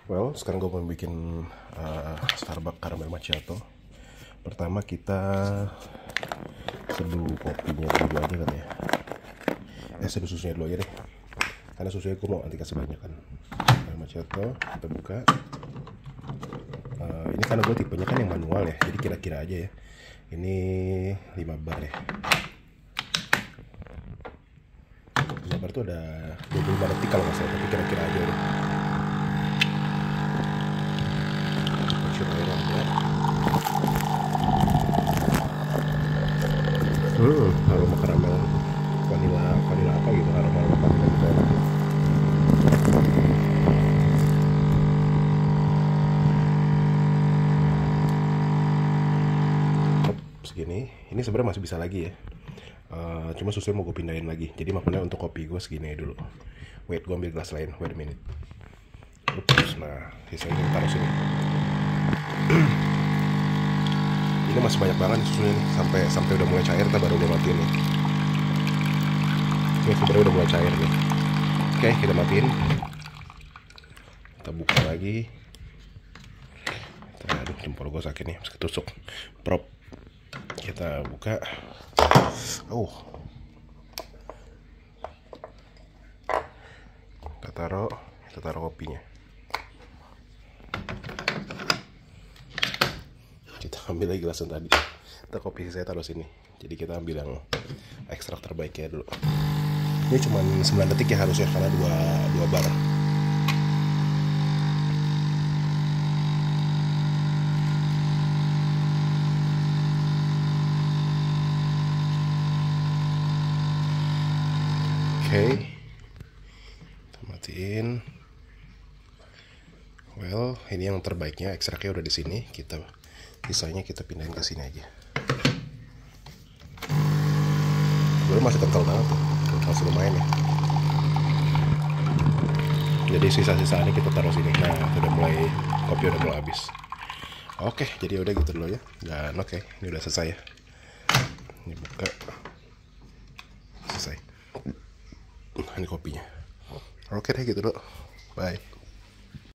Well, sekarang gue mau bikin Starbucks caramel macchiato. Pertama kita seduh kopinya dulu aja kan ya. Seduh susunya dulu aja deh. Karena susunya gue mau nanti kasih banyak kan. Caramel macchiato kita buka. Ini karena gue tipenya kan yang manual ya, jadi kira-kira aja ya. Ini 5 bar ya. 5 bar tuh ada 25 detik kalau nggak salah, tapi kira-kira aja deh. Air aja. Aroma karamel vanilla apa gitu, aroma vanilla gitu enak. Segini, ini sebenarnya masih bisa lagi ya. Cuma susunya mau gue pindahin lagi. Jadi makanya untuk kopi gue segini dulu. Wait, gue ambil gelas lain. Wait a minute. Ups, nah sisanya kita taruh sini. Ini masih banyak banget susunya nih, sampai udah mulai cair, kita baru udah matiin nih. Ini sebenarnya udah mulai cair nih. Oke, kita matiin. Kita buka lagi. Aduh, jempol gue sakit nih, harus ketusuk prop. Kita buka. Kita taruh kopinya. Kita ambil lagi gelas yang tadi. Kita kopi saya taruh sini. Jadi kita ambil yang ekstrak terbaiknya dulu. Ini cuma 9 detik ya harusnya, karena 2 bar. Oke, kita matiin. Well, ini yang terbaiknya, ekstraknya udah di sini. Sisanya kita pindahin ke sini aja. Sebenarnya masih kental banget tuh, masih lumayan ya. Jadi sisa-sisa ini kita taruh sini. Nah, kopi udah mulai habis. Oke, jadi udah gitu dulu ya. Dan oke, ini udah selesai ya. Ini buka, selesai. Ini kopinya. Oke deh gitu dulu. Bye.